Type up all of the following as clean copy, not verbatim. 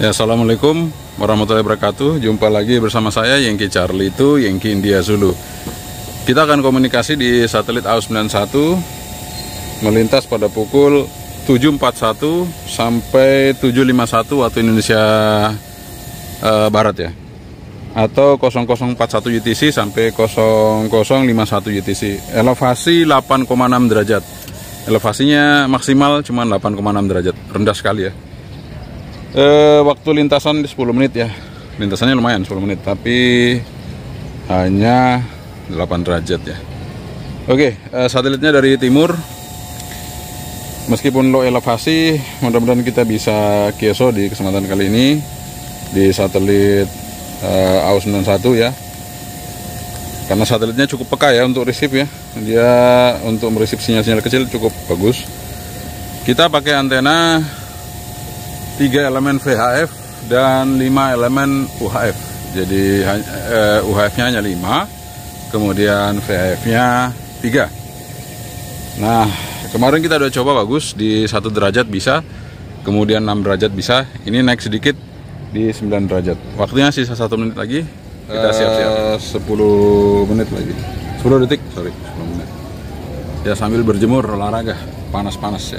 Ya, assalamualaikum warahmatullahi wabarakatuh. Jumpa lagi bersama saya Yankee Charlie itu Yankee India Zulu. Kita akan komunikasi di satelit AU91 melintas pada pukul 7.41 sampai 7.51 waktu Indonesia Barat ya, atau 0041 UTC sampai 0051 UTC. Elevasi 8,6 derajat. Elevasinya maksimal cuma 8,6 derajat, rendah sekali ya. Waktu lintasan di 10 menit ya. Lintasannya lumayan 10 menit, tapi hanya 8 derajat ya. Oke, satelitnya dari timur. Meskipun low elevasi, mudah-mudahan kita bisa QSO di kesempatan kali ini di satelit AU91 ya. Karena satelitnya cukup peka ya untuk receive ya. Dia untuk mereceive sinyal-sinyal kecil cukup bagus. Kita pakai antena 3 elemen VHF dan 5 elemen UHF. Jadi UHF-nya hanya 5, kemudian VHF-nya 3. Nah, kemarin kita udah coba bagus di 1 derajat bisa, kemudian 6 derajat bisa. Ini naik sedikit di 9 derajat. Waktunya sisa 1 menit lagi. Kita siap-siap. 10 menit lagi. 10 detik, sorry, 10 menit. Ya, sambil berjemur olahraga, panas-panas ya.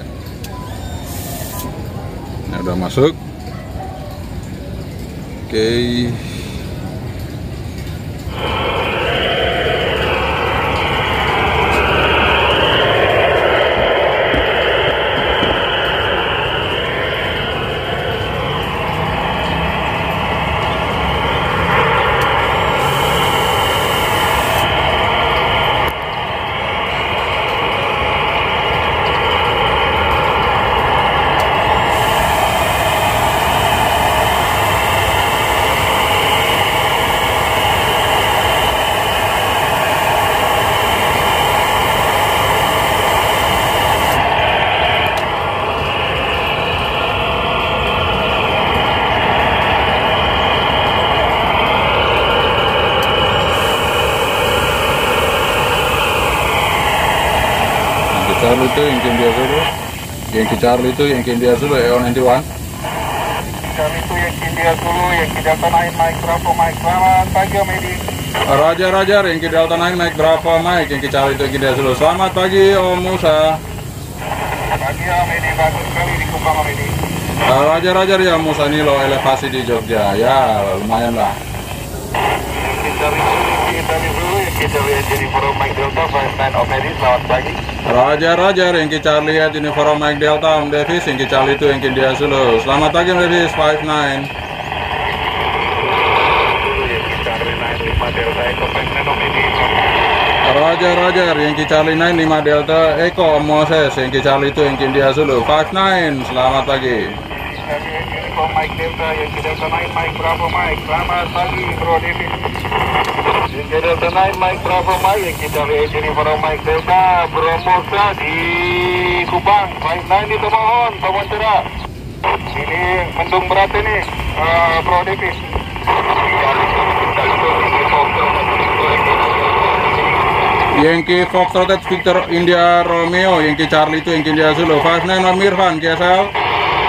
Nah, udah masuk. Oke. Charlie itu Yankee India Zulu. Yankee Charlie itu Yankee India Zulu AO91. Charlie itu Yankee India Zulu, Yankee Delta 9 Mike Bravo Mike. Selamat pagi Om Edi. Raja Yankee Delta 9 Mike Bravo Mike. Yankee Charlie itu Yankee India Zulu. Selamat pagi Om Musa. Pagi Om Edi, bagus sekali di Kupang Om Edi. Raja ya Musa, ini loh elevasi di Jogja. Ya lumayan lah. Yankee Charlie itu Yankee India Zulu, Yankee Charlie Yankee Bravo Mike Delta 59 Om Edi. Selamat pagi. Raja Yankee Charlie at Uniform Mike Delta Om Davis. Yankee Charlie itu Yankee India Zulu. Selamat pagi Om Davis 59. Yankee Charlie 95 Delta Echo 59 Om Edi. Raja Yankee Charlie 95 Delta Echo Om Moses. Yankee Charlie itu Yankee India Zulu 59. Selamat pagi. Uniform Mike Delta, Yankee Delta 9 Mike Bravo Mike. Selamat pagi Bro David. Yankee Delta 9 Mike Bravo Mike, Yankee Charlie Uniform Mike Delta Bro Musa di Kupang 59 di Tomohon, Tomohon cerah. Ini mendung berat ini Bro David. Yankee Foxtrot Victor India Romeo. Yankee Charlie itu Yankee India Zulu 59 Om Irfan KSL.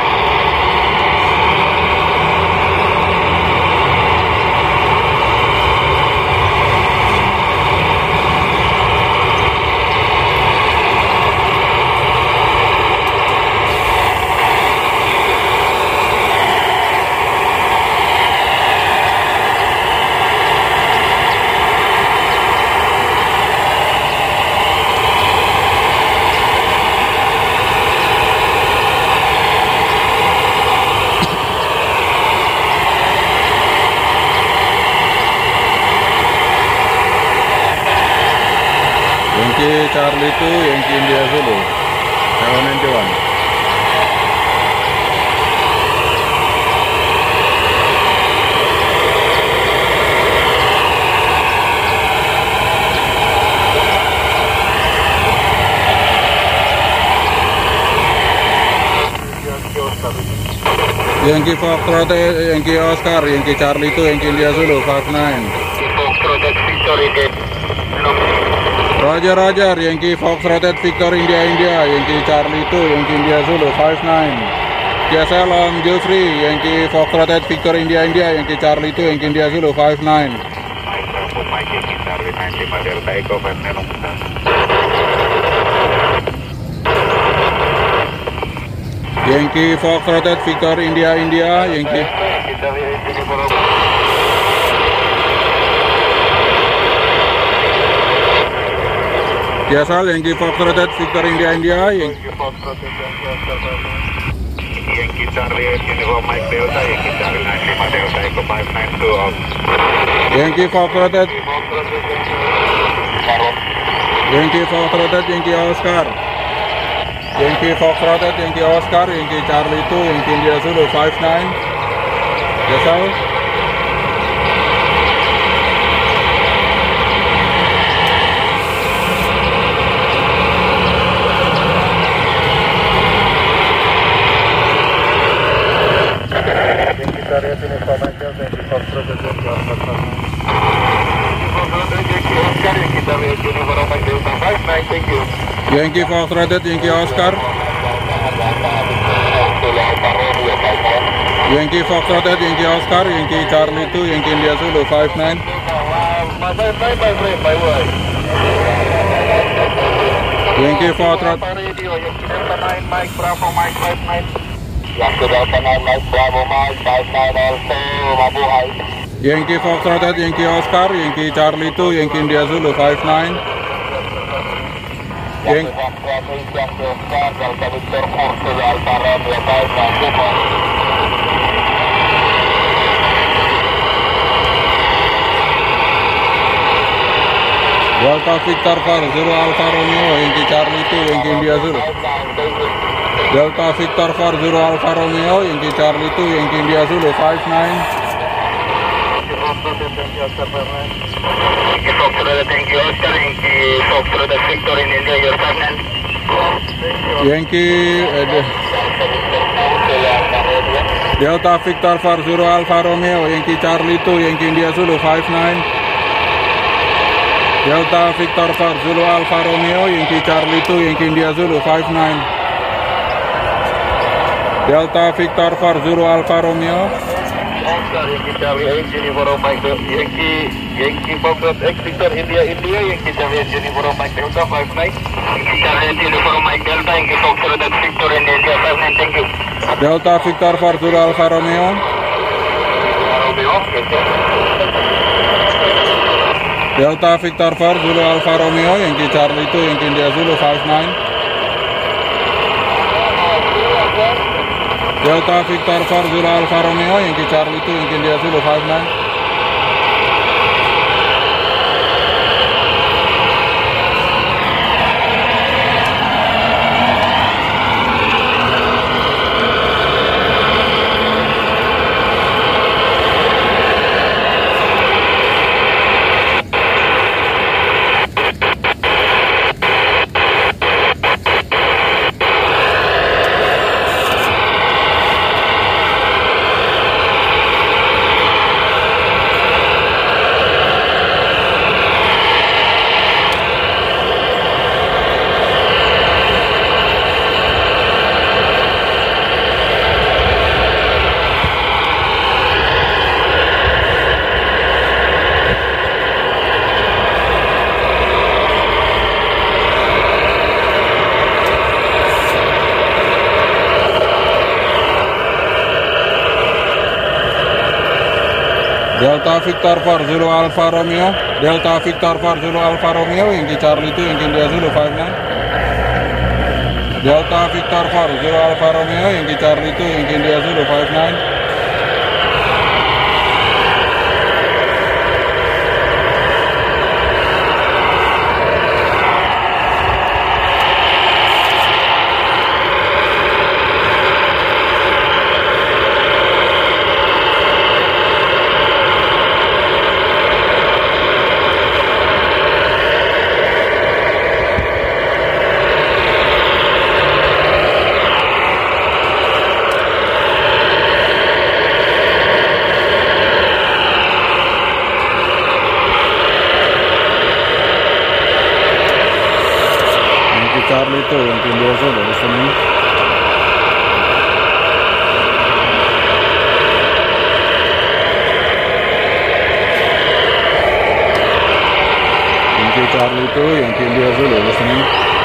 Yankee Charlie itu Yankee India Zulu AO91. Yankee Foxtrot Yankee Oscar, Yankee Charlie itu Yankee India Zulu 59. Foxtrot Victor India. Raja Yankee Foxtrot Victor India, Yankee Charlie itu Yankee India Zulu 59. QSL on Jeffrey, Yankee Foxtrot Victor India India, Yankee Charlie 2, Yankee India Zulu 59. Mike Yankee Charlie 95 Delta Echo 59. Yankee Foxtrot Victor India India, Yankee Charlie engine for QSL Yankee Foxtrot Victor India India, Yankee Charlie engine for Mike Delta, Yankee Charlie 95 Delta Echo 592 off. Yankee Foxtrot, Yankee Foxtrot, Yankee Oscar, Yankee Foxtrot, Yankee Oscar, Yankee Charlie 2, Yankee India Zulu 59. QSL. Yankee Foxtrot, Yankee Oscar, Yankee Foxtrot, Yankee Oscar, Yankee Charlie 2, Yankee India Zulu 59. Yankee Foxtrot, Mike Bravo Mike 59. Yankee Delta 9 Mike Bravo Mike 59 also mabuhay. Yankee Foxtrot, Yankee Oscar, Yankee Charlie 2, Yankee India Zulu 59. Yankee Delta Victor Kurso Alfa Romeo 59. Delta Victor Far 0 Alfa Romeo, Yankee Charlie 2, Yankee India Zulu. Delta Victor Far 0 Alfa Romeo, Yankee Charlie 2, Yankee India Zulu 59. Thank you, Oscar. Yankee Foxtrot Victor in India, your partner. Yankee Delta Victor Far 0 Alfa Romeo, Yankee Charlie 2, Yankee India Zulu 59. Delta Victor Far 0 Alfa Romeo, Yankee Charlie 2, Yankee India Zulu 59. Delta Victor Far 0 Alfa Romeo. Oscar, Yankee Charlie engine for Mike Yankee Foxtrot X Victor India India, Yankee Charlie engine for Mike Delta 59. Yankee Charlie engine for Mike Delta, Yankee Foxtrot X Victor in India 59. Thank you. Delta Victor Far 0 Alfa Romeo. Delta Victor Far 0 Alfa Romeo, Yankee Charlie 2, Yankee India Zulu 59. Delta Victor Far 0 Alfa Romeo, Yankee Charlie 2, Yankee India Zulu 59. Delta Victor Far 0 Alfa Romeo, Delta Victor Far 0 Alfa Romeo, Yankee Charlie 2, Yankee India Zulu 59. Delta Victor Far 0 Alfa Romeo, Yankee Charlie 2, Yankee India Zulu 59. Charlie 2, Yankee India Zulu listening. Yankee Charlie 2, Yankee India Zulu, listening.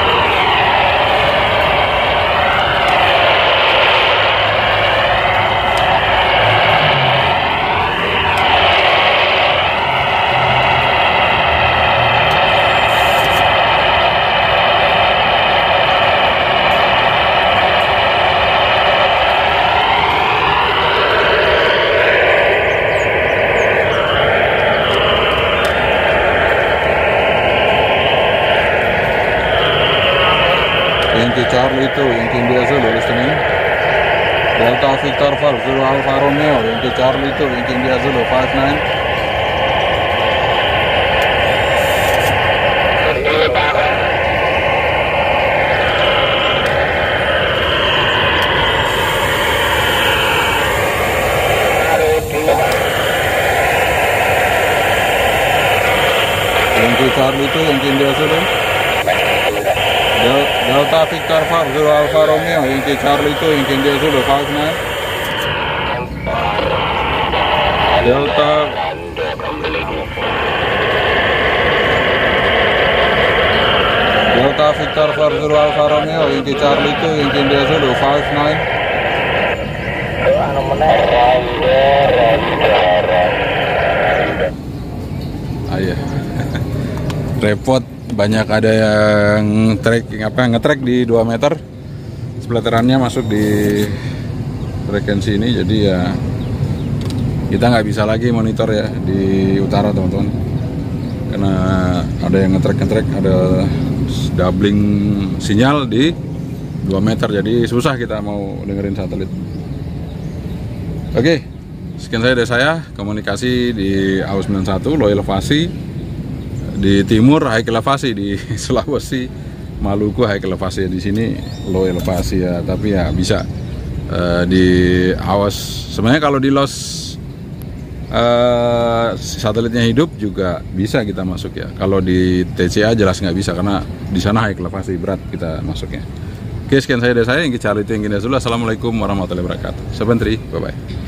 Yankee Charlie 2, Yankee India Zulu, listening. Delta Victor 4, Zulu Alfa Romeo, Yankee Charlie 2, Yankee India Zulu, 59. Yankee Charlie 2, Yankee India Zulu. Delta Victor 4, Zulu Alfa Romeo, Yankee Charlie 2, Yankee India Zulu, 59. Delta Victor 4, Zulu Alfa Romeo, Yankee Charlie 2, Yankee India Zulu, 59. Iya. Repot, banyak ada yang ngetrek di 2 meter, splaterannya masuk di frekuensi ini, jadi ya kita nggak bisa lagi monitor ya di utara teman-teman, karena ada yang ngetrek, ada doubling sinyal di 2 meter, jadi susah kita mau dengerin satelit. Oke, sekian dari saya, komunikasi di AUS 91 low elevasi. Di timur high elevasi, di Sulawesi, Maluku high elevasi, di sini low elevasi ya, tapi ya bisa di AUS. Sebenarnya kalau di LOS satelitnya hidup juga bisa kita masuk ya. Kalau di TCA jelas nggak bisa karena di sana high elevasi, berat kita masuknya. Oke, sekian dari saya, Yankee Charlie 2, Yankee India Zulu. Assalamualaikum warahmatullahi wabarakatuh. 73, bye bye.